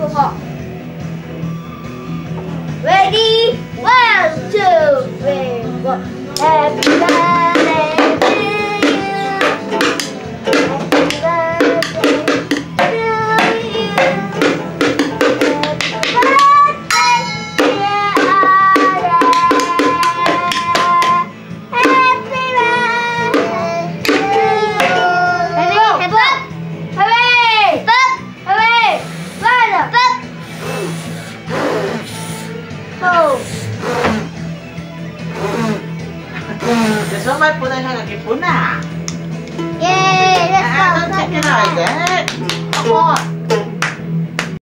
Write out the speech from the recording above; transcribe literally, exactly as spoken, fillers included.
po. Ready? One, two, three, four. Happy birthday to you. Happy birthday to you. Happy birthday, dear Ada. Happy birthday to you. Hurry, hurry, hurry, hurry, Oh. Jasper may punay na nagipuna. Yay!